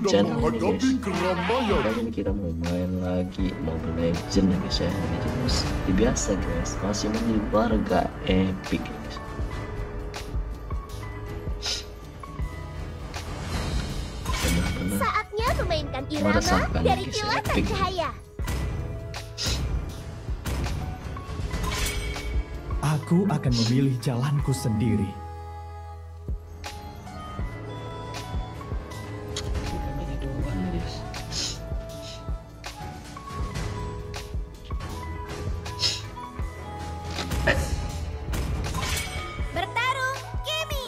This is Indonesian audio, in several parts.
channel ini guys. menghadapi keramaian. Kali ini kita mau main lagi Mobile Legends ya guys ya. Seperti biasa guys, masih menjadi warga epic ya guys. Benar-benar Saatnya memainkan irama meresahkan dari guys ya, kilatan epic. cahaya. Aku akan memilih jalanku sendiri. Kita bagi dua nih guys. Bertarung, Kimi.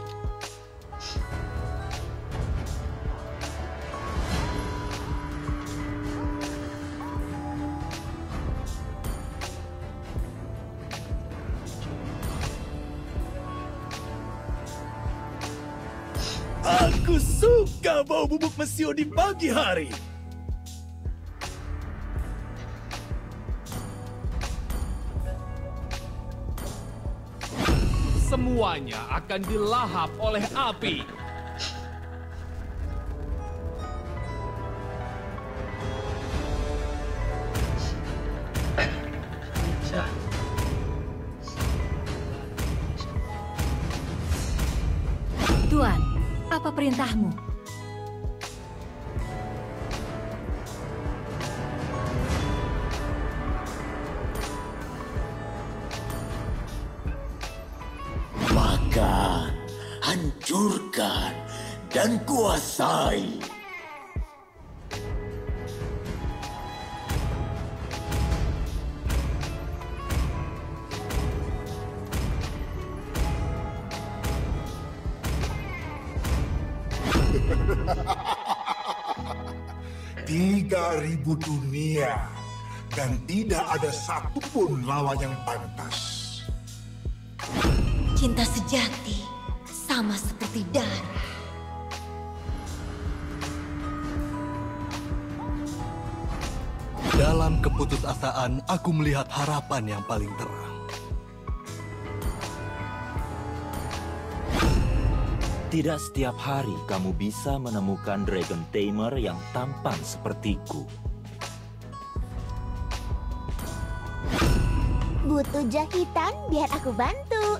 Aku suka bau bubuk mesio di pagi hari. Semuanya akan dilahap oleh api. Syah. Tuan, apa perintahmu? Makan, hancurkan, dan kuasai. Tiga ribu dunia dan tidak ada satupun lawan yang pantas. Cinta sejati sama seperti darah. Dalam keputusasaan, aku melihat harapan yang paling terang. Tidak setiap hari kamu bisa menemukan Dragon Tamer yang tampan sepertiku. Butuh jahitan biar aku bantu.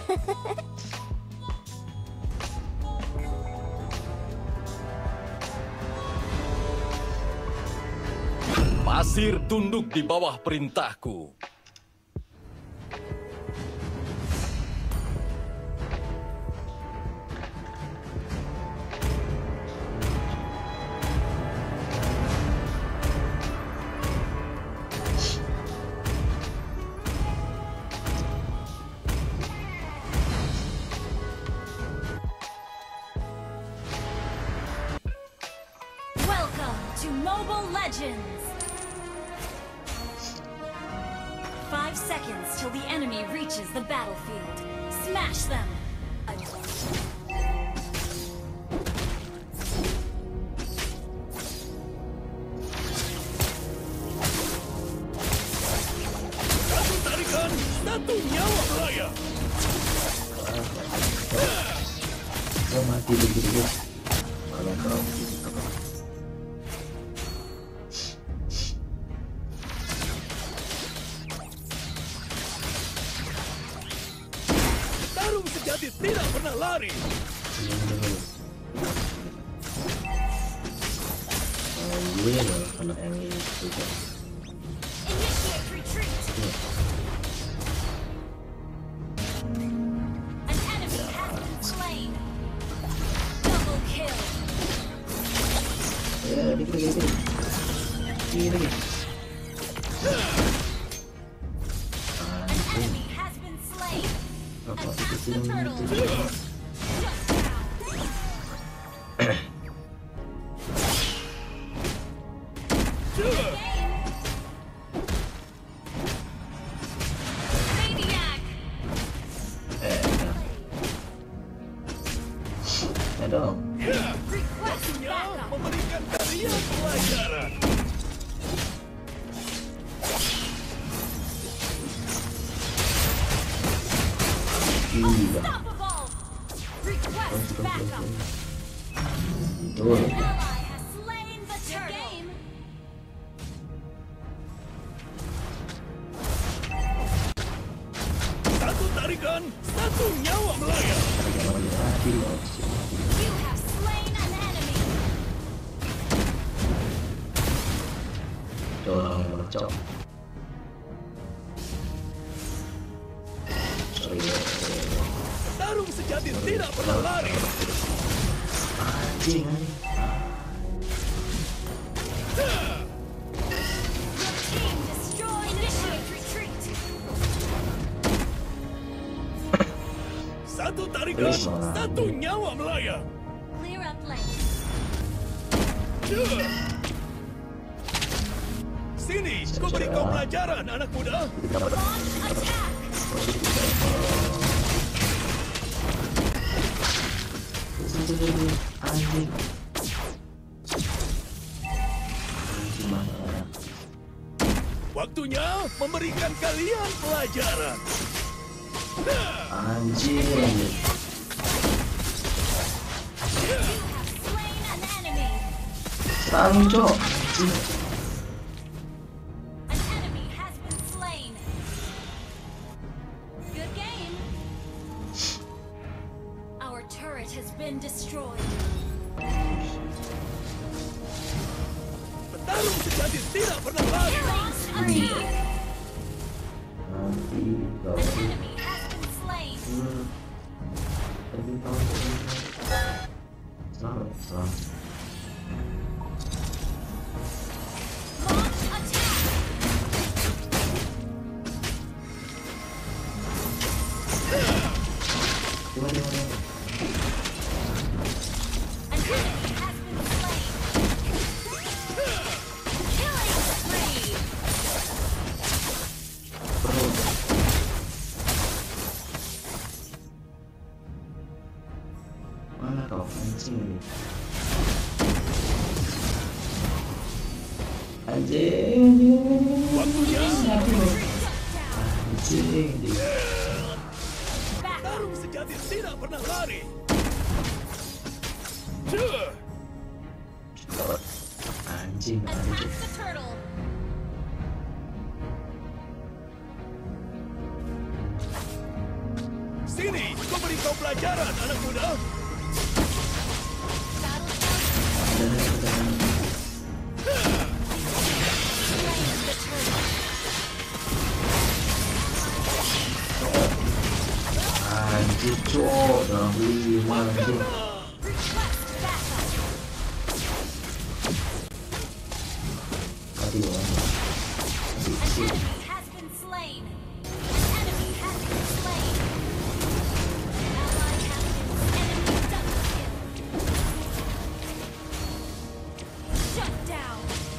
Pasir tunduk di bawah perintahku. Welcome to Mobile Legends! 5 seconds till the enemy reaches the battlefield. Smash them! Satu tarikan, satu nyawa raya. Gua mati begitu guys. Malah kau gitu. Tarung sejati tidak pernah lari. Gue malah kena yang itu kan. Initiate retreat! An enemy has been slain! Double kill! Ya, dikit. Kiri. An enemy has been slain! Apa itu Attack the sih turtle! itu? Just Maniac! Ya dong. Request backup! Memberikan kalian pelajaran. Gila. Unstoppable! Request backup! Tuh. Ally has tarikan, satu nyawa melayang. You have slain an enemy. Dorong mercok. Tarung sejati tidak pernah lari. Anjing. Team destroy. Initiate retreat. Satu tarikan, satu nyawa melayang. Clear up lane. Sini, ku beri kau pelajaran, anak muda. Launch attack. Anjing. Waktunya memberikan kalian pelajaran. Anjing. You have slain an enemy. Sanco. An enemy has been slain. Good game. Our turret has been destroyed. Petarung sejati tidak pernah lari. Killing spree. Nanti An enemy has been slain. Selamat. Launch attack. An enemy has been slain. Killing spree. Mana kau anjing ini? Anjing. Waktunya Anjing. tarung sejati tidak pernah lari. Anjing. Attack the turtle. Sini, ku beri kau pelajaran, anak muda. Slain the turtle. Anjing cok. Dalam 5 anjing. Request backup. Mati loh. An enemy has been slain. An enemy has been slain. Ally has been enemy double kill. Shut down.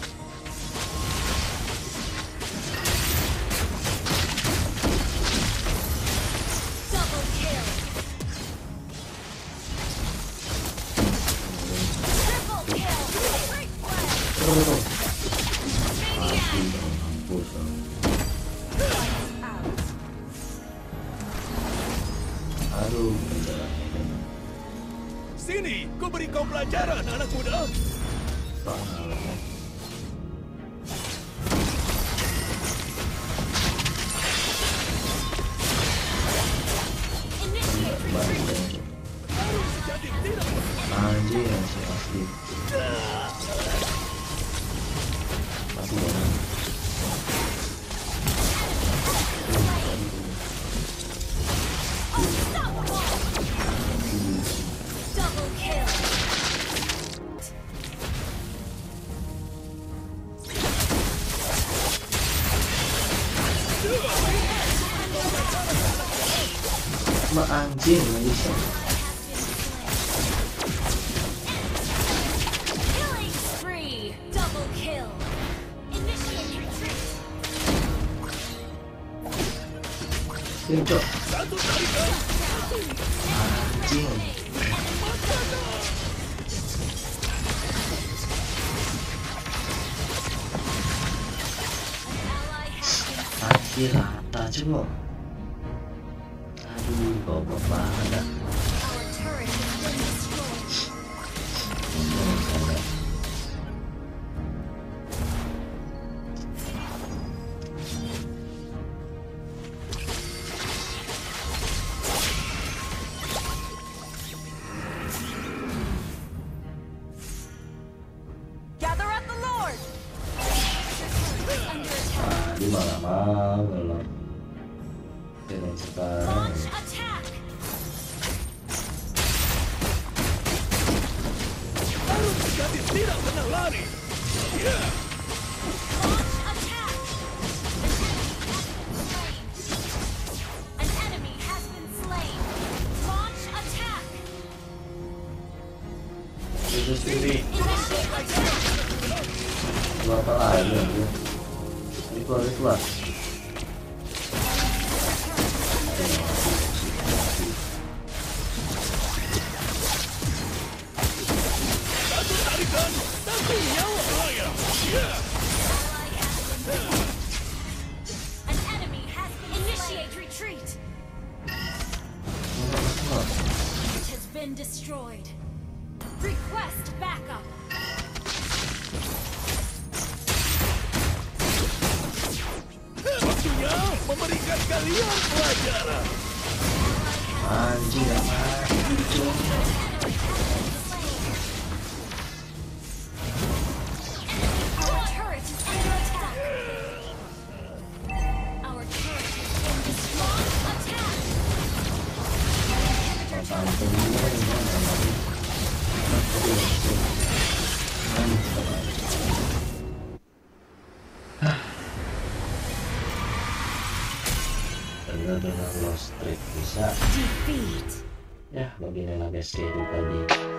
Double kill. Triple kill. Great play. Maniac. Mampus. Out. Aduh. Penjara. Sini, ku beri kau pelajaran, anak muda. Initiate retreat. Tarung sejati tidak pernah. Anjing asli. Mati loh. Unstoppable. Double kill. Ma anjing nggak bisa. Killing spree. Double kill. Initiate retreat. Cok. Satu tarikan, Anjing. Ally has been Mati rata cok. Aduh, goblok banget. Our turret has been destroyed. sekarang. Launch attack. Harus jadi tidak pernah lari. Ya. Launch attack. An enemy has been slain. Launch attack. Itu sendiri. Initiate attack. Apa lagi ya? Keluar. Satu tarikan, satu nyawa melayang. Ya. An enemy has been initiate retreat. It has been destroyed. Request backup. Waktunya memberikan kalian pelajaran. Anjir, Our turret is under attack. Our turret has been destroyed. Attack. benar-benar lost streak bisa Defeat. ya. Beginilah guys kehidupan di